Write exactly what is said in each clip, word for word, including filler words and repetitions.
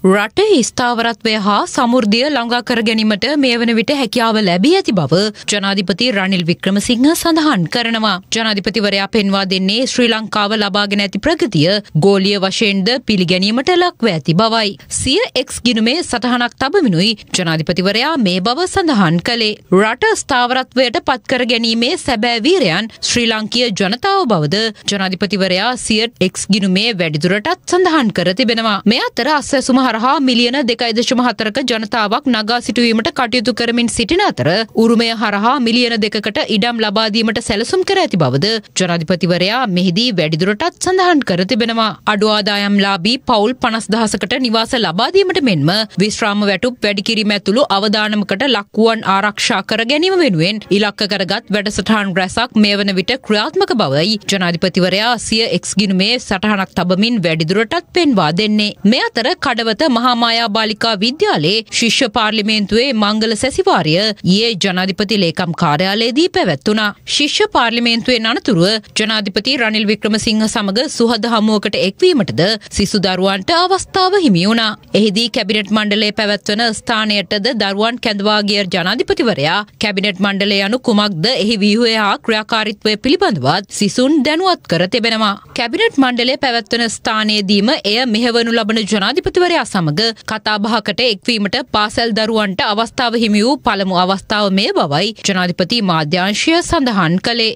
රටේ ස්ථාවරත්වය හා සමෘද්ධිය ළඟා කර ගැනීමට මේ වන විට හැකියාව ලැබී ඇති බව ජනාධිපති රනිල් වික්‍රමසිංහ සඳහන් කරනවා. ජනාධිපතිවරයා පෙන්වා දෙන්නේ ශ්‍රී ලංකාව ලබාගෙන ඇති ප්‍රගතිය ගෝලීය වශයෙන්ද පිළිගැනීමට ලක්ව ඇති බවයි. සිය එක්ස් ගිණුමේ සටහනක් තබමිනුයි ජනාධිපතිවරයා මේ බව සඳහන් කළේ. රට ස්ථාවරත්වයට පත් කර ගැනීමේ සැබෑ වීරයන් ශ්‍රී ලංකීය ජනතාව බවද ජනාධිපතිවරයා සිය එක්ස් ගිණුමේ වැඩිදුරටත් සඳහන් කර තිබෙනවා. මේ අතර අස්වැසුම හරහා මිලියන දෙකයි දශම හතරක ජනතාවක් නගා සිටුවීමට කටයුතු කරමින් සිටින අතර උරුමය හරහා මිලියන දෙකකට ඉඩම් ලබා දීමට සැලසුම් කර ඇති බවද ජනාධිපතිවරයා මෙහිදී වැඩිදුරටත් සඳහන් කර තිබෙනවා. අඩු ආදායම්ලාභී පවුල් පනස් දහසකට නිවාස ලබා දීමට මෙන්ම විශ්‍රාම වැටුප් වැඩි කිරීම ඇතුළු අවදානමකට ලක්වුවන් ආරක්ෂා කර ගැනීම වෙනුවෙන් ඉලක්ක කරගත් වැඩසටහන් රැසක් මේ වන විට ක්‍රියාත්මක බවයි ජනාධිපතිවරයා සිය එක්ස් ගිණුමේ සටහනක් තබමින් වැඩිදුරටත් පෙන්වා දෙන්නේ. මේ අතර කඩවත මහා මායා බාලිකා විද්‍යාලයේ ශිෂ්‍ය පාර්ලිමේන්තුවේ මංගල සැසිවාරය ඊයේ ජනාධිපති ලේකම් කාර්යාලයේදී පැවැත්වුණා. ශිෂ්‍ය පාර්ලිමේන්තුවේ අනතුරුව ජනාධිපති රනිල් වික්‍රමසිංහ සමග සුහද හමුවකට එක්වීමටද සිසු දරුවන්ට අවස්ථාව හිමි වුණා. එහිදී කැබිනට් මණ්ඩලයේ පැවැත්වන ස්ථානයටද දරුවන් කැඳවා ගිය ජනාධිපතිවරයා කැබිනට් මණ්ඩලය යනු කුමක්ද එහි ව්‍යුහය හා ක්‍රියාකාරීත්වය පිළිබඳවත් සිසුන් දැනුවත් කර තිබෙනවා. කැබිනට් මණ්ඩලයේ පැවැත්වන ස්ථානයේදීම එය මෙහෙවනු ලබන ජනාධිපතිවරයා සමග කතා බහකට එක්වීමට පාසල් දරුවන්ට අවස්ථාව හිමි වූ පළමු අවස්ථාව මේ බවයි ජනාධිපති මාධ්‍යාංශය සඳහන් කළේ.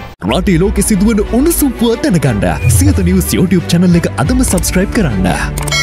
රටේ ලෝකෙ සිදුවන උණුසුම් පුවත් දැනගන්න සියත නිවුස් YouTube channel එක අදම subscribe කරන්න.